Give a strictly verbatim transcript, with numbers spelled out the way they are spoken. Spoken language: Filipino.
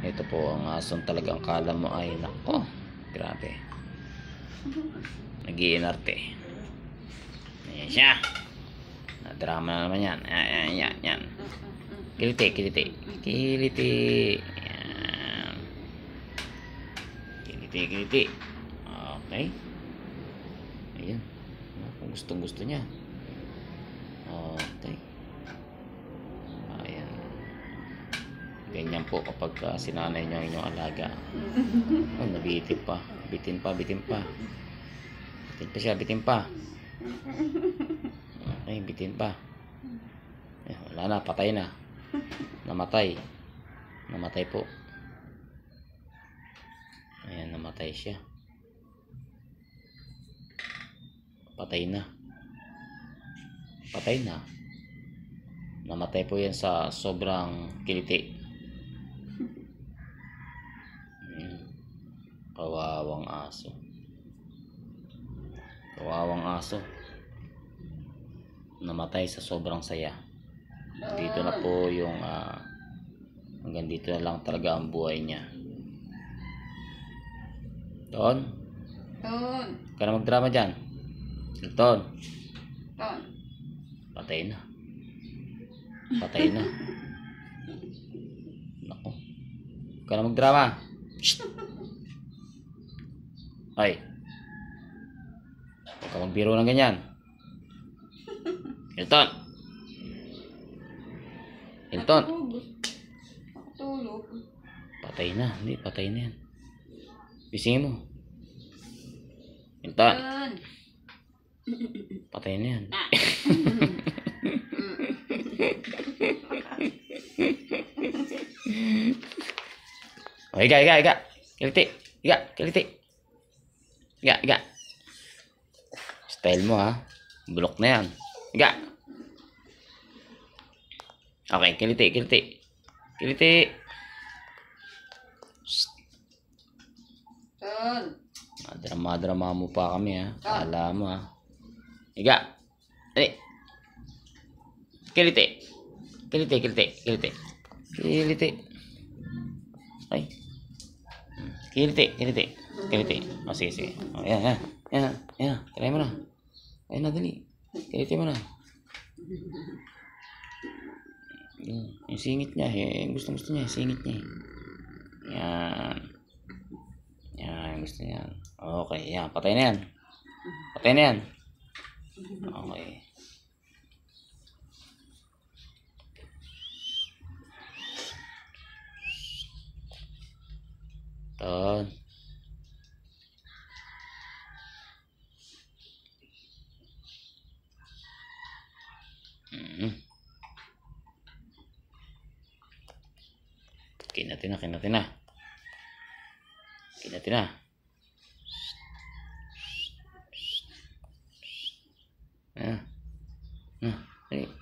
Ito po ang asong talagang kala mo ay nako, grabe. Nag-iinarte. Ayan siya. Na-drama na naman yan. Ayan, yan, yan. Kiliti, kiliti. Kiliti. Ayan. Kiliti, kiliti. Okay. Ayan. Kung gustong gusto niya. Okay. Ayan. Ganyan po kapag uh, sinanay nyo inyong alaga. Oh, nabitin pa. Bitin pa, bitin pa. Bitin pa siya, bitin pa. Okay, bitin pa. Eh, wala na, patay na. Namatay. Namatay po. Ayan, namatay siya. Patay na. Patay na. Namatay po yan sa sobrang kiliti. Hmm. Kawawang aso. Kawawang aso. Namatay sa sobrang saya. Dito na po yung uh, hanggang dito na lang talaga ang buhay niya. Ton? Ton. Ka na magdrama dyan. Ton. Ton. Patay na. Patay na. Nako. Ka na magdrama. Shhh. Ay. Huwag ka magbiro ng ganyan. Hilton. Hilton. Tulog. Patay na. Hindi, patay na yan. Bisingin mo. Hilton. Ton. Patay na yan. Oh, iga, iga, iga. Kiliti. Iga, kiliti. Iga, iga. Style mo ha. Bulok na yan. Iga. Okay, kiliti, kiliti. Kiliti. Ton. Madrama-drama mo pa kami ha. Kala mo ha. Iga. Dali. Kiliti. Kiliti, kiliti, kiliti. Kiliti. Ay. Kiliti, kiliti. Kiliti. O, sige, sige. O, yan, yan. Yan, yan. Try mo na. Ayan na, dali. Kiliti mo na. Yung, yung singit niya, eh. Gusto gusto niya, singit niya. Yan. Yan, gusto niya. Okay, yan. Patay na yan. Patay na yan. Okay. Ton. Mm-hmm. Kinati na, kinati na. Kinati na. Ah. Ah.